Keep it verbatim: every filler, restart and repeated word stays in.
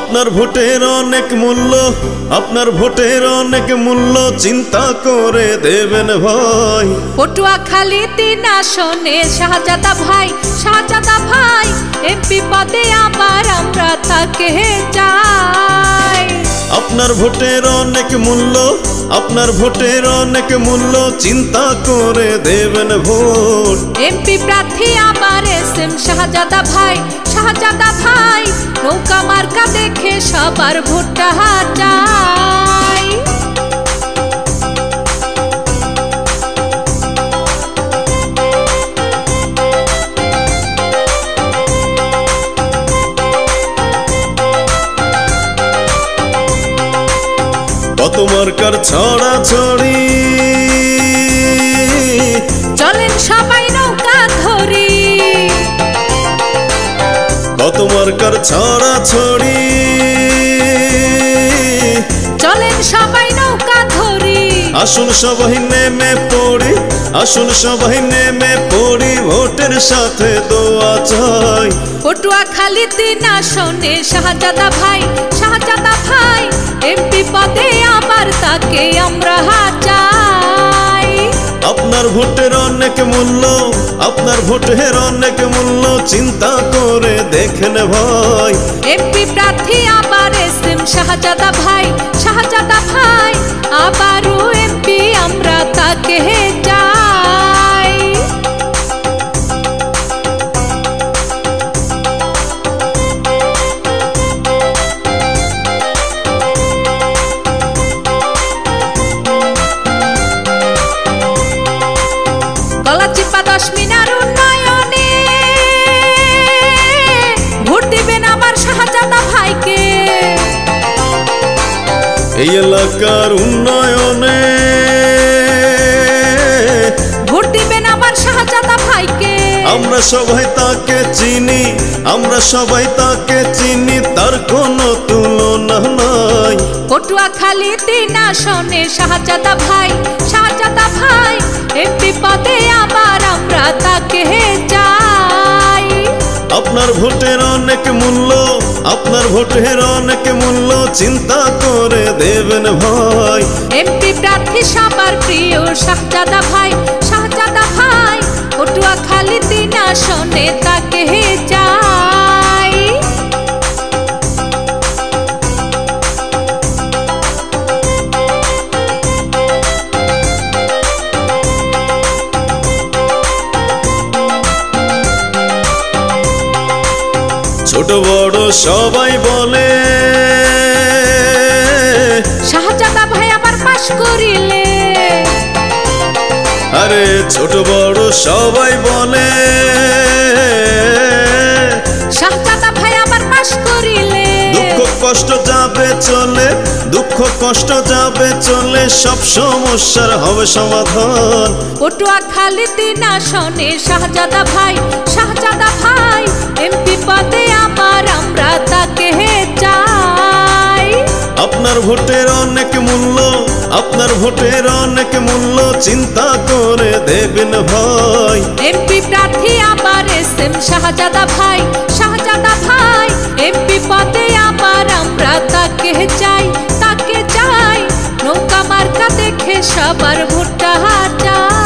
আপনার ভোটের অনেক মূল্য, আপনার ভোটের অনেক মূল্য, চিন্তা করে দেবেন ভাই। পটুয়াখালী তিন আসনে শাহজাদা ভাই, শাহজাদা ভাই এমপি পদে আবার আমরা তাকে চাই। আপনার ভোটের অনেক মূল্য, আপনার ভোটের অনেক মূল্য, চিন্তা করে দেবেন ভোট। এমপি প্রার্থী আবার এস এম শাহজাদা ভাই, শাহজাদা ভাই নৌকা মার্কা দেখে সবার ভোটটা চাই। কত মার্কার ছড়া ছড়ি, চলেন সবাই নৌকা ধরি। কত মার্কার ছড়া ছড়ি, চলেন সবাই নৌকা ধরি। আসুন সবাই নেমে পড়ি, আসুন সবাই নেমে পড়ি, ভোটের সাথে দোয়া চাই। পটুয়াখালী তিন আসনে শাহজাদা ভাই, শাহজাদা ভাই এমপি পদে আবার তাকে আমরা চাই। আপনার ভোটের অনেক মূল্য, আপনার ভোটের অনেক মূল্য, চিন্তা করে দেখেন ভাই। এমপি প্রার্থী আবার এস এম শাহজাদা ভাই, শাহজাদা ভাই আবারও এমপি আমরা তাকে চাই। গলাচিপা দশ মিনার উন্নয়নে ভোট দিবেন আমার শাহজাদা ভাইকে। এই এলাকার উন্নয়নে ভোট দিবেন আমার শাহজাদা ভাইকে। আমরা সবাই তাকে চিনি, আমরা সবাই তাকে চিনি, তার কোনো তুলনা নাই। পটুয়াখালী তিন আসনে শাহজাদা ভাই, শাহজাদা ভাই এমপি পদে আবার আমরা তাকে চাই। আপনার ভোটের অনেক মূল্য, আপনার ভোটের অনেক মূল্য, চিন্তা করে দেবেন ভাই। এমপি প্রার্থী সবার প্রিয় শাহজাদা ভাই, শাহজাদা ভাই পটুয়াখালী তিন আসনে তাকে চাই। ছোট বড় সবাই বলে শাহজাদা ভাই আবার পাশ করিলে। আরে ছোট বড় সবাই বলে শাহজাদা ভাই আবার পাশ করিলে। দুঃখ কষ্ট যাবে চলে, দুঃখ কষ্ট যাবে চলে, সব সমস্যার হবে সমাধান। পটুয়াখালী তিন আসনে শাহজাদা ভাই, শাহজাদা ভাই এমপি পদে আবার আমরা তাকে চাই। আপনার ভোটের অনেক মূল্য, আপনার ভোটের অনেক মূল্য, চিন্তা করে দেবেন ভাই। এমপি প্রার্থী আবার এস এম শাহজাদা ভাই, শাহজাদা ভাই এমপি পদে আবার আমরা তাকে চাই, তাকে চাই। নৌকা মার্কা দেখে সবার ভোটটা চাই।